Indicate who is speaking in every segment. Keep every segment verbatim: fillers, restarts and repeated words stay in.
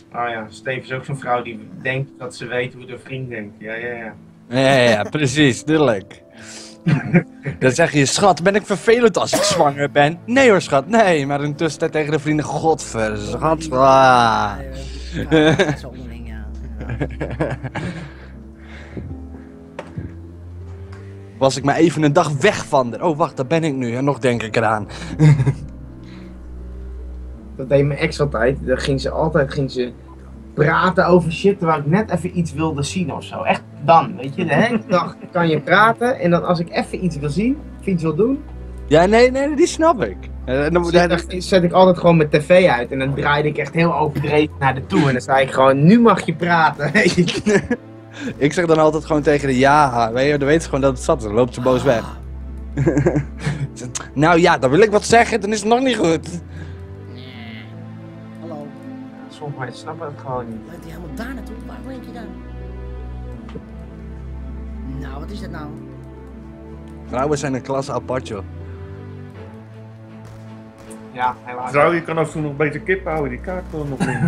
Speaker 1: Oh ja, Steve is ook zo'n vrouw die denkt dat ze weet hoe de vriend denkt. Ja, ja, ja.
Speaker 2: Ja, ja, ja, precies, tuurlijk. Dan zeg je, schat, ben ik vervelend als ik zwanger ben? Nee hoor, schat, nee. Maar in tussentijd tegen de vrienden, godver, schat. Ah.
Speaker 3: Ja, dat is onderling, ja. Ja.
Speaker 2: Was ik maar even een dag weg van er. Oh, wacht, daar ben ik nu. En nog denk ik eraan.
Speaker 1: Dat deed mijn ex altijd. Dan ging ze altijd ging ze praten over shit terwijl ik net even iets wilde zien of zo. Echt dan, weet je. De hele dag kan je praten en dan als ik even iets wil zien, of iets wil doen,
Speaker 2: Ja, nee, nee, die snap ik. En dan,
Speaker 1: zet, dan zet ik altijd gewoon mijn tv uit en dan draaide ik echt heel overdreven naar de toe. En dan zei ik gewoon, nu mag je praten.
Speaker 2: ik zeg dan altijd gewoon tegen de ja, weet je, dan weet ze gewoon dat het zat is. Dan loopt ze boos weg. Nou ja, dan wil ik wat zeggen, dan is het nog niet goed.
Speaker 3: Nee. Hallo.
Speaker 1: Sommige mensen snappen het gewoon niet.
Speaker 3: Bent hij helemaal daar naartoe? Waar denk je dan? Nou, wat is dat nou?
Speaker 2: Vrouwen zijn een klasse apart, joh.
Speaker 1: Ja, helaas.
Speaker 4: Vrouw, je kan af en toe nog beter kip houden, die kaart kan er nog in.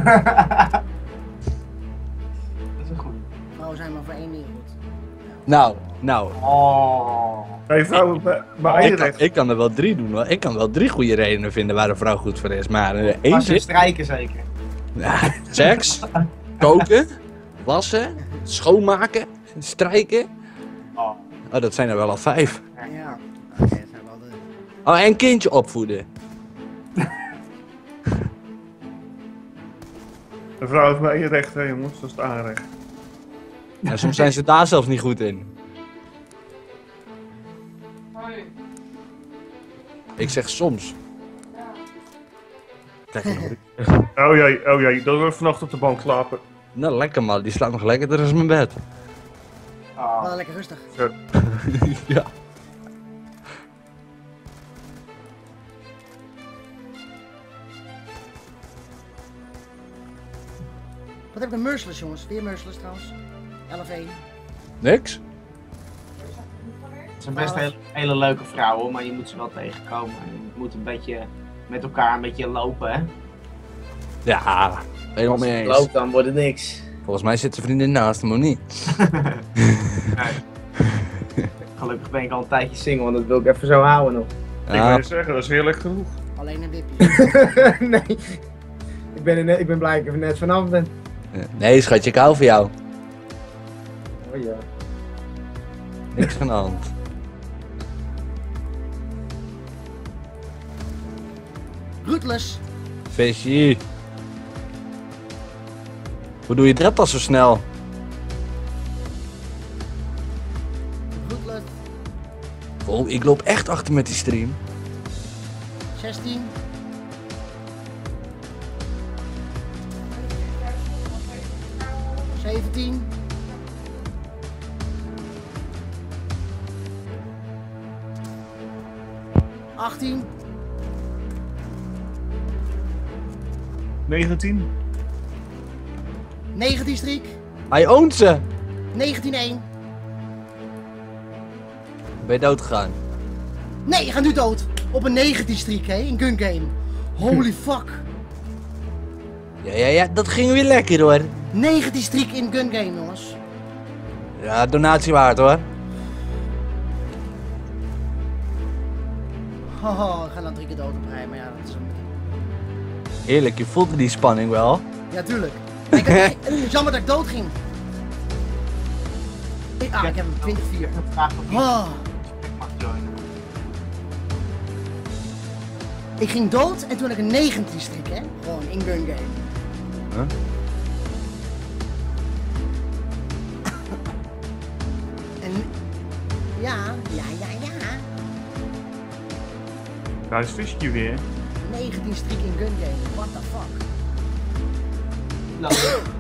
Speaker 1: Dat is een goed.
Speaker 3: Vrouwen zijn maar voor één ding goed.
Speaker 2: Nou, nou.
Speaker 1: Oh.
Speaker 4: Hey, vrouwen, bij, bij
Speaker 2: Ik kan,
Speaker 4: recht.
Speaker 2: ik kan er wel drie doen, hoor. Ik kan wel drie goede redenen vinden waar een vrouw goed voor is. Maar uh,
Speaker 1: Maar
Speaker 2: eentje...
Speaker 1: ze strijken zeker.
Speaker 2: Ja, seks, koken, wassen, schoonmaken, strijken.
Speaker 1: Oh.
Speaker 2: Oh, dat zijn er wel al vijf.
Speaker 3: Ja. Oké, dat zijn wel de...
Speaker 2: Oh, en een kindje opvoeden.
Speaker 4: Een vrouw heeft maar één recht, hè jongens, dat is het aanrecht.
Speaker 2: En soms zijn ze daar zelfs niet goed in. Ik zeg soms. Kijk maar.
Speaker 4: Oh jee, oh jee, dan wil ik vannacht op de bank slapen.
Speaker 2: Nou, lekker man. Die slaapt nog lekkerder dan mijn bed.
Speaker 1: Oh.
Speaker 3: Wel lekker rustig.
Speaker 4: Zo.
Speaker 2: Ja.
Speaker 3: Wat heb ik een merciless, jongens? Weer merciless trouwens. elf één.
Speaker 2: Niks?
Speaker 1: Het zijn best hele, hele leuke vrouwen, maar je moet ze wel tegenkomen. Je moet een beetje met elkaar een beetje lopen, hè.
Speaker 2: Ja, helemaal mee eens.
Speaker 1: Loopt, dan wordt het niks.
Speaker 2: Volgens mij zit zijn vriendin naast hem, of niet?
Speaker 1: Nee. Gelukkig ben ik al een tijdje single, want dat wil ik even zo houden nog.
Speaker 4: Ik wil
Speaker 2: Ja,
Speaker 4: je zeggen, dat is heerlijk genoeg.
Speaker 3: Alleen een wipje.
Speaker 1: Nee, ik ben, er net, ik ben blij dat ik er net vanaf ben.
Speaker 2: nee, schatje, ik hou van jou.
Speaker 1: Oh ja.
Speaker 2: Niks van de hand.
Speaker 3: Rootless.
Speaker 2: Feestje. Hoe doe je dat al zo snel?
Speaker 3: Rootless.
Speaker 2: Oh, ik loop echt achter met die stream.
Speaker 3: zestien. zeventien. achttien.
Speaker 4: negentien.
Speaker 3: negentien streak.
Speaker 2: Hij oont ze.
Speaker 3: negentien één.
Speaker 2: Ben je dood gegaan?
Speaker 3: Nee, je gaat nu dood. Op een negentien streak, hè, in gun game. Holy fuck.
Speaker 2: Ja, ja, ja, dat ging weer lekker hoor.
Speaker 3: negentien streak in gun game, jongens.
Speaker 2: Ja, donatie waard hoor.
Speaker 3: Oh, ik ga dan drie keer dood op rij, maar ja, dat is een...
Speaker 2: Heerlijk, je voelde die spanning wel.
Speaker 3: Ja, tuurlijk. Ik had, het is jammer dat ik dood ging. Ik- Ah, ik heb hem twintig vier.
Speaker 1: Ik heb gevraagd of ik
Speaker 3: Oh,
Speaker 1: mag joinen.
Speaker 3: ik ging dood en toen had ik een negentien streak, hè. Gewoon in gun game.
Speaker 2: Huh?
Speaker 3: En... Ja, ja, ja, ja.
Speaker 4: Daar is visje weer.
Speaker 3: negentien streak in gun game. What the fuck.
Speaker 1: Nou,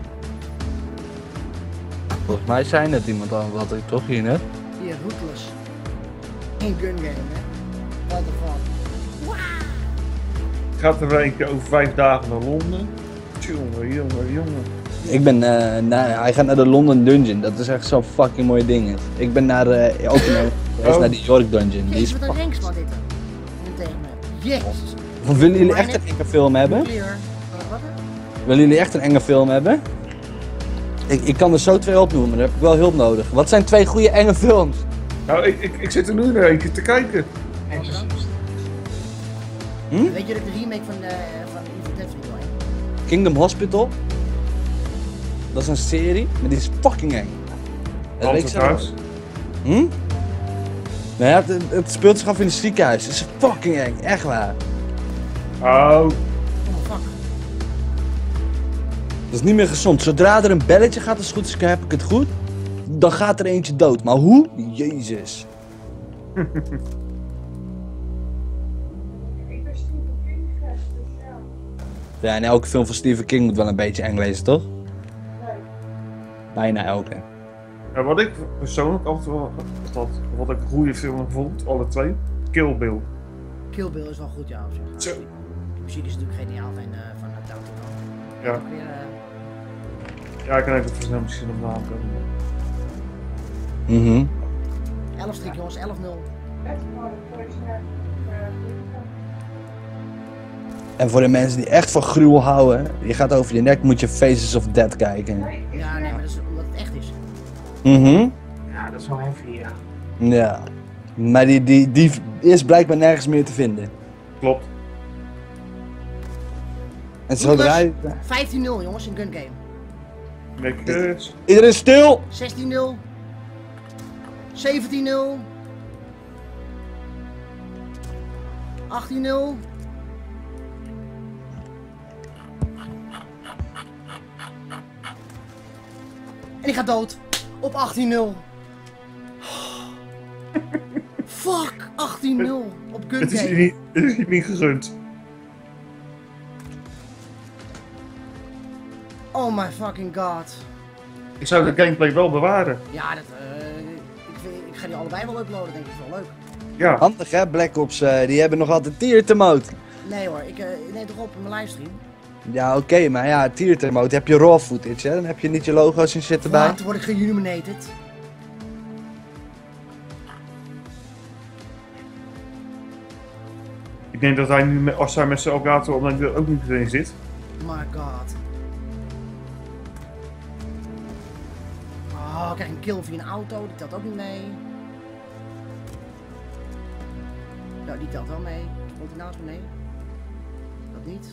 Speaker 2: Volgens mij zijn het iemand aan wat ik toch hier net.
Speaker 3: Hier, rootless. In gun game, hè. What the fuck.
Speaker 4: Gaat er een keer over vijf dagen naar Londen. Jongen, jongen, jongen.
Speaker 2: Ik ben, eh naar, hij gaat naar de London Dungeon, dat is echt zo'n fucking mooi ding. Ik ben naar, eh ook naar,
Speaker 4: Oh.
Speaker 2: naar die York Dungeon. Die is
Speaker 3: Jezus, wat een
Speaker 2: fucking-
Speaker 3: ranks man dit. Nu tegen me. Jezus.
Speaker 2: Of willen jullie echt een enkele film hebben?
Speaker 3: Clear. Wat?
Speaker 2: Willen jullie echt een enge film hebben? Ik, ik kan er zo twee opnoemen, maar daar heb ik wel hulp nodig. Wat zijn twee goede enge films?
Speaker 4: Nou, ik, ik, ik zit er nu naar een keer te kijken.
Speaker 1: Exorcist.
Speaker 2: Hm?
Speaker 3: Weet je dat ik de remake van, uh, van Evil Dead wil heen?
Speaker 2: Kingdom Hospital. Dat is een serie, maar die is fucking eng. Dat weet ik
Speaker 4: Haunted
Speaker 2: zo.
Speaker 4: House.
Speaker 2: Hm? Nou ja, het, het speelt zich af in een ziekenhuis. Het is fucking eng, echt waar.
Speaker 4: Oh,
Speaker 3: Oh fuck.
Speaker 2: Dat is niet meer gezond. Zodra er een belletje gaat, als het goed is, heb ik het goed. Dan gaat er eentje dood. Maar hoe? Jezus.
Speaker 5: Ik ben Stephen King gek, dus ja.
Speaker 2: Ja, en elke film van Stephen King moet wel een beetje eng lezen, toch?
Speaker 5: Nee.
Speaker 2: Bijna elke.
Speaker 4: ja, wat ik persoonlijk altijd wel, wat, wat ik een goede film vond, alle twee, Kill Bill.
Speaker 3: Kill Bill is wel goed, ja, op zich.
Speaker 4: Zo.
Speaker 3: De muziek is natuurlijk geniaal van, uh, van uh, Tarantino.
Speaker 4: Ja,
Speaker 3: Ook weer, uh,
Speaker 4: ja ik kan even snel misschien op naam komen.
Speaker 2: Mhm.
Speaker 3: elf strik jongens, elf nul.
Speaker 5: Echt gewoon een voice
Speaker 2: En voor de mensen die echt van gruwel houden, je gaat over je nek, moet je Faces of Dead kijken.
Speaker 3: Ja, nee, maar dat is omdat het echt is.
Speaker 2: Mhm.
Speaker 1: Ja, dat is wel heavy, ja.
Speaker 2: Ja. Maar die, die, die is blijkbaar nergens meer te vinden.
Speaker 4: Klopt.
Speaker 2: En zodra je...
Speaker 3: vijftien nul jongens in Gun Game.
Speaker 4: Netjes.
Speaker 2: Iedereen stil!
Speaker 3: zestien nul. zeventien nul. achttien nul. En ik ga dood. Op achttien nul. Fuck, achttien nul op Gun
Speaker 4: Het is je
Speaker 3: Game.
Speaker 4: niet, het is je niet gegund.
Speaker 3: Oh my fucking god.
Speaker 4: Ik zou de gameplay wel bewaren.
Speaker 3: Ja, dat, eh, ik, vind- ik ga die allebei wel uploaden, denk ik. Wel leuk.
Speaker 4: Ja,
Speaker 2: Handig hè, Black Ops, eh, die hebben nog altijd tier mode.
Speaker 3: Nee hoor, ik uh, neem toch op in mijn livestream.
Speaker 2: Ja, oké, maar ja, tier mode heb je raw footage, hè? Dan heb je niet je logo's en shit erbij.
Speaker 3: Wat, word ik geilluminated?
Speaker 4: ik denk dat hij nu, met- als hij met zijn Elgato op er ook niet erin zit.
Speaker 3: My god. Oh, ik krijg een kill via een auto, die telt ook niet mee. Nou, die telt wel mee. Komt hij naast me? Nee. Dat niet.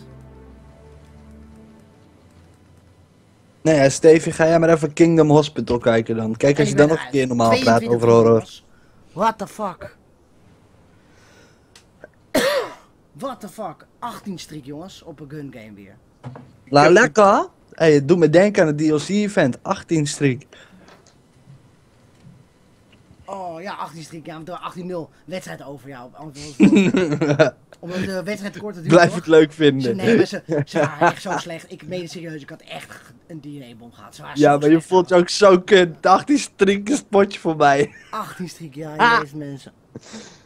Speaker 2: Nee, ja, Stevie, ga jij maar even Kingdom Hospital kijken dan. Kijk als je dan nog een keer normaal praat over horror.
Speaker 3: What the fuck? What the fuck? achttien streak jongens, op een gun game weer.
Speaker 2: La lekker! Hey, het doet me denken aan het D L C-event, achttien streak.
Speaker 3: Oh ja, achttien streak, ja, maar achttien nul. Wedstrijd over, ja. Anders was het- Omdat de wedstrijd te kort duurt.
Speaker 2: Blijf
Speaker 3: toch?
Speaker 2: het leuk
Speaker 3: Ze,
Speaker 2: vinden.
Speaker 3: nee, maar ze, ze waren echt zo slecht. Ik meen het serieus, ik had echt een D N A-bom gehad. Ze waren
Speaker 2: Ja,
Speaker 3: zo
Speaker 2: maar je
Speaker 3: slecht.
Speaker 2: voelt je ook zo kut. achttien streak is het potje voorbij.
Speaker 3: achttien streak, ja, je weet mensen.